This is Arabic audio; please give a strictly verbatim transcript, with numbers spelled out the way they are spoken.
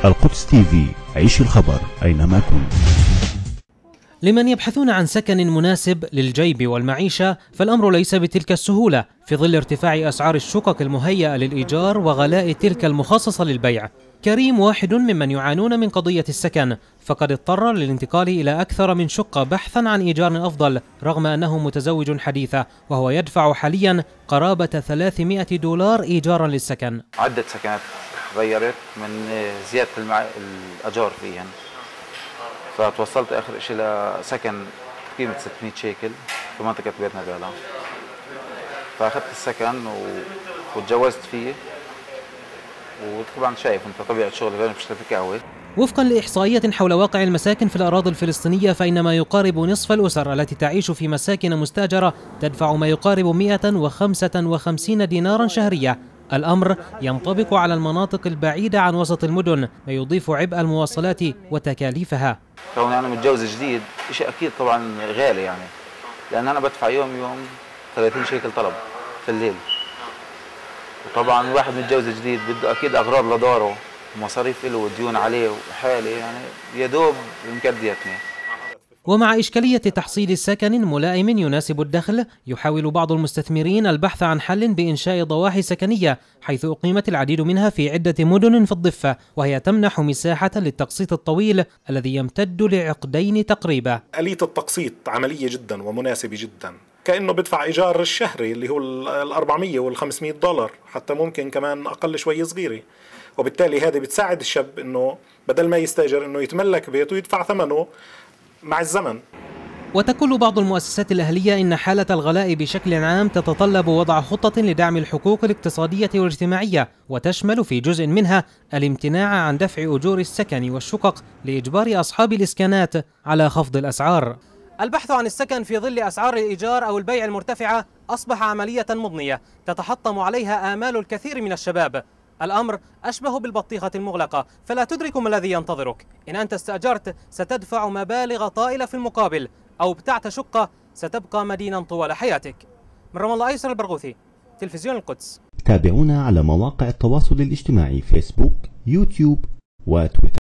القدس تي في، عيش الخبر أينما كنت. لمن يبحثون عن سكن مناسب للجيب والمعيشة فالأمر ليس بتلك السهولة في ظل ارتفاع أسعار الشقق المهيئة للإيجار وغلاء تلك المخصصة للبيع. كريم واحد ممن يعانون من قضية السكن، فقد اضطر للانتقال إلى أكثر من شقة بحثا عن إيجار أفضل رغم أنه متزوج حديثا، وهو يدفع حاليا قرابة ثلاثمائة دولار إيجارا للسكن. عدة سكنات غيرت من زيادة المع... الأجار فيهن، فتوصلت آخر شيء لسكن قيمة ستمائة شيكل في منطقة بيت نبيلة، فأخذت السكن و... وتجوزت فيه. وطبعا شايف انت طبيعة شغلي غير بشتغل في قهوة. وفقا لإحصائية حول واقع المساكن في الأراضي الفلسطينية فإن ما يقارب نصف الأسر التي تعيش في مساكن مستأجرة تدفع ما يقارب مئة وخمسة وخمسين دينارا شهريا. الأمر ينطبق على المناطق البعيدة عن وسط المدن، ما يضيف عبء المواصلات وتكاليفها. كون أنا متجوز جديد شيء أكيد طبعا غالي، يعني لأن أنا بدفع يوم يوم ثلاثين شيكل طلب في الليل، وطبعا الواحد متجوز جديد بده أكيد أغراض لداره ومصاريف له وديون عليه وحالي، يعني يا دوب مكديتني. ومع إشكالية تحصيل سكن ملائم يناسب الدخل، يحاول بعض المستثمرين البحث عن حل بإنشاء ضواحي سكنية، حيث أقيمت العديد منها في عدة مدن في الضفة، وهي تمنح مساحة للتقسيط الطويل الذي يمتد لعقدين تقريبا. آلية التقسيط عملية جدا ومناسبة جدا، كأنه بدفع إيجار الشهري اللي هو ال أربعمائة وال خمسمائة دولار، حتى ممكن كمان أقل شوي صغيرة، وبالتالي هذه بتساعد الشاب إنه بدل ما يستأجر إنه يتملك بيته ويدفع ثمنه مع الزمن. وتقول بعض المؤسسات الأهلية إن حالة الغلاء بشكل عام تتطلب وضع خطة لدعم الحقوق الاقتصادية والاجتماعية، وتشمل في جزء منها الامتناع عن دفع أجور السكن والشقق لإجبار أصحاب الإسكانات على خفض الأسعار. البحث عن السكن في ظل أسعار الإيجار أو البيع المرتفعة أصبح عملية مضنية تتحطم عليها آمال الكثير من الشباب. الأمر أشبه بالبطيخة المغلقة، فلا تدرك ما الذي ينتظرك. إن أنت استأجرت ستدفع مبالغ طائلة في المقابل، أو ابتعت شقة ستبقى مدينا طوال حياتك. من رام الله أيسر البرغوثي، تلفزيون القدس. تابعونا على مواقع التواصل الاجتماعي فيسبوك، يوتيوب وتويتر.